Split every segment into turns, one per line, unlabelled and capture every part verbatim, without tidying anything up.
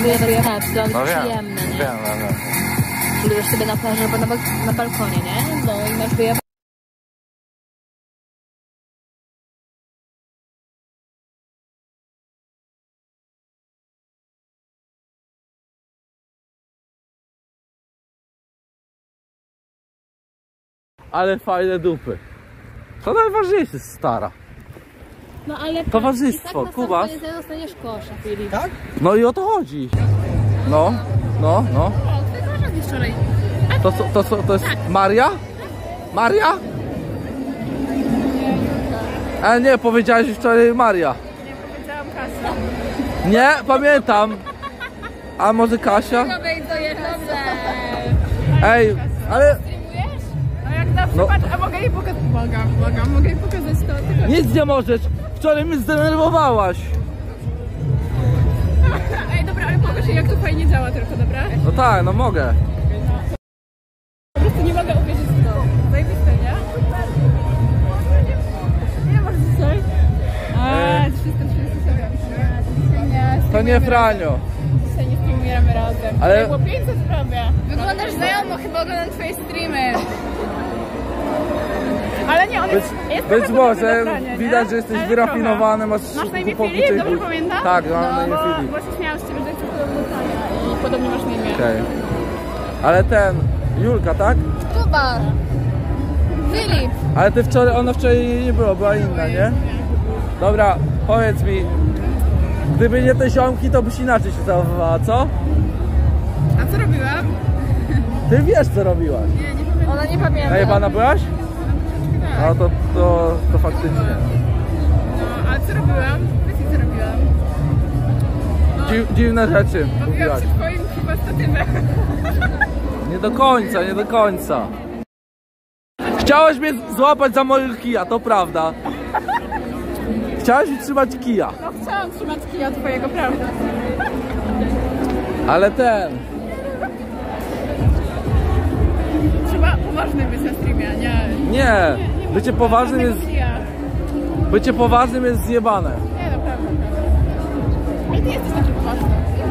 Lubię rozmawiać, to
No wiem,
przyjemne, nie?
wiem, wiem, wiem.
Lubisz sobie na plaży albo na, bal na balkonie, nie? No i masz wyjebane.
Ale fajne dupy. To najważniejsze, stara.
No ale
towarzystwo,
tak
Kuba.
Nie dostaniesz kosza, Filip.
Tak?
No i o to chodzi. No, no, no.
O, twój koleżanki wczoraj.
To, to, to, to jest Maria? Maria? Ale nie, powiedziałeś wczoraj Maria.
Nie, powiedziałam Kasia.
Nie, pamiętam. A może Kasia? Ej, ale...
No jak zawsze,
No.
patrz, a mogę jej pokazać? Mogę, mogę, mogę jej pokazać to. Tylko...
Nic nie możesz. Wczoraj mnie zdenerwowałaś.
Ej, dobra, ale pokaż jej, jak to fajnie działa tylko, dobra?
No tak, no mogę.
Po prostu nie mogę uwierzyć w to. Zajebiste, nie? Nie masz dzisiaj? A, trzysta trzydzieści siedem. Dzisiaj nie.
To nie Franio.
Dzisiaj nie streamujemy razem.
Ale-
Było pięćset prawie. Wyglądasz znajomo, chyba oglądam twoje streamy. Ale nie, on
Być,
jest, jest
być
trochę
może,
podobny do Frania,
widać,
nie?
że jesteś
Ale
wyrafinowany, masz
trochę. Masz na imię
głupoty,
Filip, dobrze
głup-
pamiętam?
Tak, mam na imię
bo,
Filip.
bo się śmiałam z ciebie, że jesteś podobny do Frania i podobnie masz na imię.
Okej. Ale ten, Julka, tak?
Kuba! Filip!
Ale ty wczoraj, ona wczoraj nie była, była inna, nie? Dobra, powiedz mi, gdyby nie te ziomki, to byś inaczej się zachowywała, co?
A co robiłam?
Ty wiesz, co robiłaś.
Nie, nie pamiętam. Ona nie pamięta.
Najebana byłaś? No to, to, to faktycznie.
No, a co robiłam? Wiesz, co robiłam?
Dziw, dziwne rzeczy
Bawiłam
mówiłaś.
się twoim chyba statywem.
Nie do końca, nie do końca. Chciałeś mnie złapać za moje kija, to prawda. Chciałeś mi trzymać kija.
No chciałam trzymać kija twojego, prawda?
Ale ten...
Trzeba poważny być na streamie, a nie...
Nie, bycie poważnym jest...
Kija.
Bycie poważnym jest zjebane.
Nie, naprawdę. Ale ty jesteś taki poważny.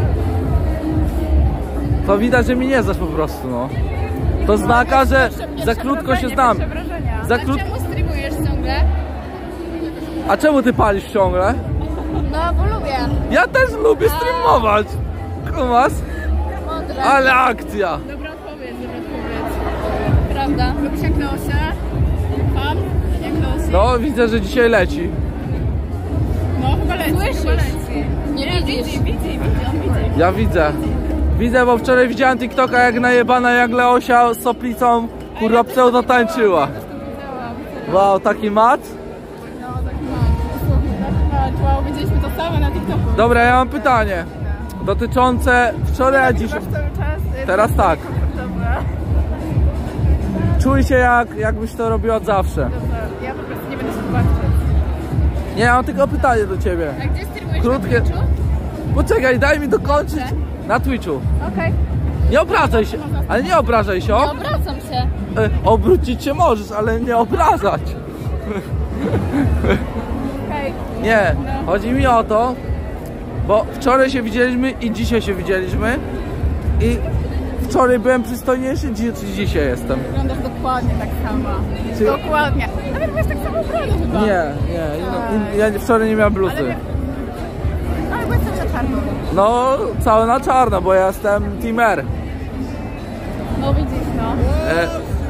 To widać, że mi nie znasz po prostu, no. To znaka, że za krótko się znam. Za krótko...
Czemu streamujesz ciągle?
A czemu ty palisz ciągle?
No, bo lubię.
Ja też lubię streamować. Kumas?
Mądre.
Ale akcja.
Dobra odpowiedź, dobra odpowiedź. Prawda? Lubisz jak Leosia? Pan? Jak Leosia?
No, widzę, że dzisiaj leci.
No, chyba leci. Słyszysz? Chyba leci. Nie, nie widzi, widzi, widzi, on widzi.
Ja widzę. Widzę, bo wczoraj widziałem TikToka, jak najebana, jak Leosia z soplicą kurwa pseudo tańczyła. Wow, taki mat?
No, tak ma. Tak ma. Wow, widzieliśmy to same na TikToku.
Dobra, ja mam pytanie dotyczące wczoraj, a dzisiaj.
Cały czas.
Teraz tak.
Dobra.
Czuj się jak, jakbyś to robiła od zawsze.
Dobra, ja po prostu nie będę się patrzeć.
Nie, ja mam tylko pytanie do ciebie.
A gdzie streamujesz?
Krótkie.
Na Twitchu?
Poczekaj, daj mi dokończyć. Na Twitchu.
Okej.
Nie obrażaj się, ale nie obrażaj się.
Nie
O,
obracam się.
e, obrócić się możesz, ale nie obrażać.
Okej.
Nie, chodzi mi o to, bo wczoraj się widzieliśmy i dzisiaj się widzieliśmy i wczoraj byłem przystojniejszy, dzi czy dzisiaj jestem?
Wyglądasz dokładnie tak samo.
Czy-
Dokładnie. Nawet masz tak samo ubrany chyba.
Nie, nie, no, ja wczoraj nie miałem bluzy.
Ale, ale byłeś cały na czarno.
No, całe na czarno, bo ja jestem Team R.
No widzisz, no.
E,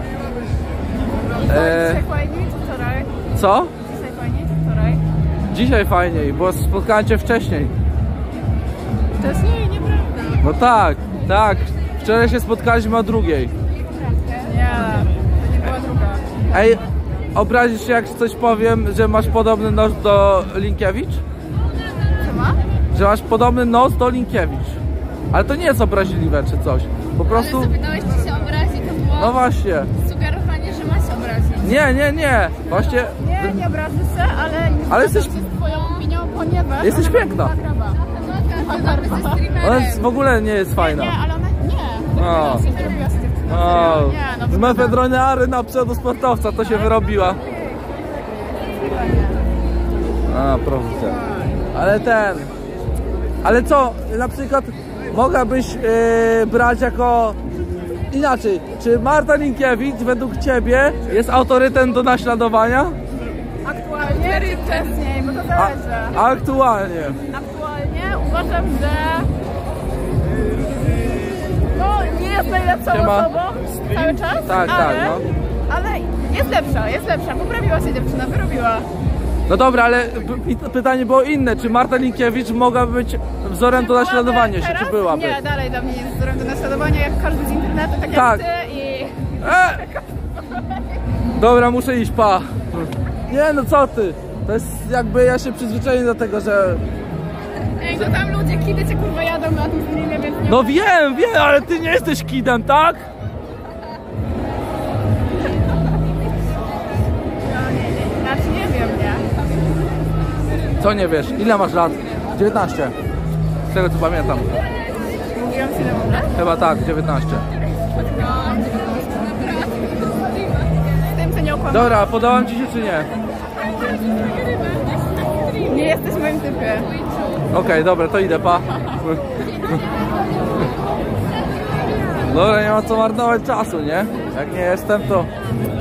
I co,
e,
dzisiaj fajniej czy wczoraj?
co?
Dzisiaj fajniej czy wczoraj?
Dzisiaj fajniej, bo spotkałem cię wcześniej.
Wcześniej? Nieprawda.
No tak, tak. Wczoraj się spotkaliśmy o drugiej.
Nie, to nie była druga.
Ej, obrazisz się jak coś powiem, że masz podobny nos do Linkiewicz?
Co ma?
Że masz podobny nos do Linkiewicz. Ale to nie jest obraźliwe czy coś. Po prostu...
Ale zapytałeś, czy się obrazi, to było
No właśnie.
sugerowanie, że ma się obrazić.
Nie, nie, nie. Właśnie...
Nie, nie obrażę się, ale nie
Ale
zgadzam
jesteś-
się z twoją opinią, ponieważ
Jesteś
ona
piękna.
ma graba.
Ona jest, w ogóle nie jest fajna.
Nie, ale ona nie.
O.
To się wyrobiła z dziewczyną.
O,
Nie, no
z mefedroniary na pseudosportowca to się wyrobiła. A, proszę. Ale ten... Ale co, na przykład mogłabyś yy, brać jako... Inaczej, czy Marta Linkiewicz według ciebie jest autorytetem do naśladowania?
Aktualnie czy wcześniej, bo to zależy.
A, aktualnie.
Aktualnie uważam, że no nie jest najlepszą
Siema.
osobą cały czas,
Tak,
ale,
tak, no.
ale jest lepsza, jest lepsza, poprawiła się dziewczyna, wyrobiła.
No dobra, ale p- pytanie było inne, czy Marta Linkiewicz mogłaby być wzorem do naśladowania się,
Teraz?
czy byłaby?
Nie, dalej dla mnie jest wzorem do naśladowania, jak każdy z internetu, tak,
Tak.
jak ty i...
E! Dobra, muszę iść, pa. Nie no co ty? To jest jakby, ja się przyzwyczaiłem do tego, że...
Ej, no tam ludzie, kiedy cię kurwa jadą na tym streamie, więc nie...
No wiem, wiem, ale ty nie jesteś kidem, tak?
Znaczy nie wiem, nie?
Co nie wiesz? Ile masz lat? dziewiętnaście. Z tego co pamiętam.
Mówiłam ci na ogóle?
Chyba tak, dziewiętnaście.
Z tym, co nie okłamałam.
Dobra, podałam ci się czy nie?
Nie jesteś w moim typie.
Okej, dobra, to idę, pa. Dobra, nie ma co marnować czasu, nie? Jak nie jestem, to